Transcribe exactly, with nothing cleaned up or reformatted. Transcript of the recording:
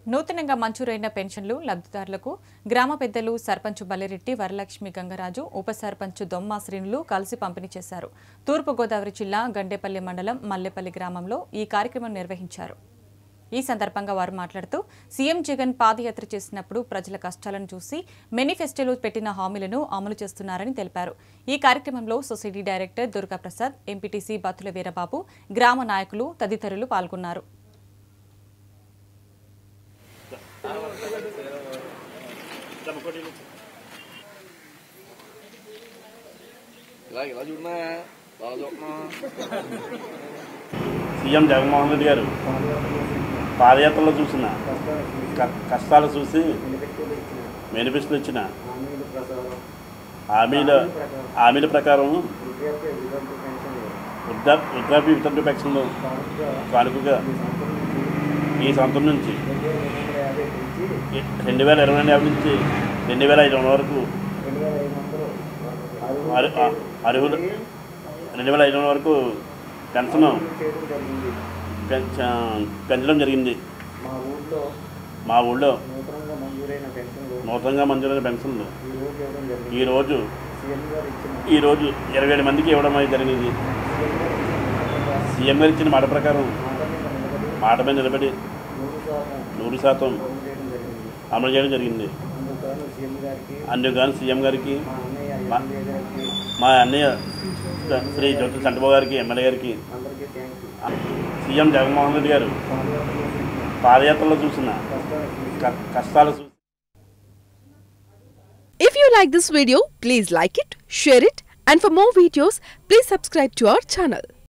నూతనంగా మంజూరైన పెన్షన్లు లబ్ధిదారులకు గ్రామ పెద్దలు సర్పంచ్ బల్లిరెడ్డి వరలక్ష్మి గంగరాజు ఉప సర్పంచ్ దొమ్మా శ్రీనులు కలిసి పంపిణీ చేశారు. తూర్పు గోదావరి జిల్లా గండేపల్లి మండలం మల్లెపల్లి గ్రామంలో ఈ కార్యక్రమం నిర్వహించారు. ఈ సందర్భంగా వారు మాట్లాడుతూ సీఎం జగన్ పాదయాత్ర చేసినప్పుడు ప్రజల కష్టాలను చూసి మేనిఫెస్టోలో పెట్టిన హామీలను అమలు చేస్తున్నారని తెలిపారు. ఈ కార్యక్రమంలో society director Durgaprasad, MPTC Battula Veerababu, గ్రామ నాయకులు తదితరులు పాల్గొన్నారు. సీఎం జగన్మోహన్ రెడ్డి గారు పాదయాత్రలో చూసిన కష్టాలు చూసి మేనిఫెస్టోలో ఇచ్చిన హామీల హామీల ప్రకారం వృద్ధా వృద్ధాప్య వితంతు పెన్షన్లు కానుకగా ఈ సంవత్సరం నుంచి రెండు వేల ఇరవై రెండు యాభై నుంచి రెండు వేల ఐదు వందల వరకు అర్హులు రెండు వేల ఐదు వందల వరకు పెన్షన్ పెంచడం జరిగింది. మా ఊళ్ళో నూతనంగా మంజూరైన పెన్షన్లు ఈరోజు ఈరోజు ఇరవై ఏడు మందికి ఇవ్వడం అనేది జరిగింది. సీఎం గారు ఇచ్చిన మాట ప్రకారం మాట మీద నిలబడి నూరు శాతం అమలు చేయడం జరిగింది. అందుకని సీఎం గారికి, మా అన్నయ్య శ్రీ జ్యోతి చంద్రబాబు గారికి, ఎమ్మెల్యే గారికి, సీఎం జగన్మోహన్ రెడ్డి గారు పాదయాత్రలో చూసిన కష్టాలు చూసి. If you like this video, please like it, share it, and for more videos, please subscribe to our channel.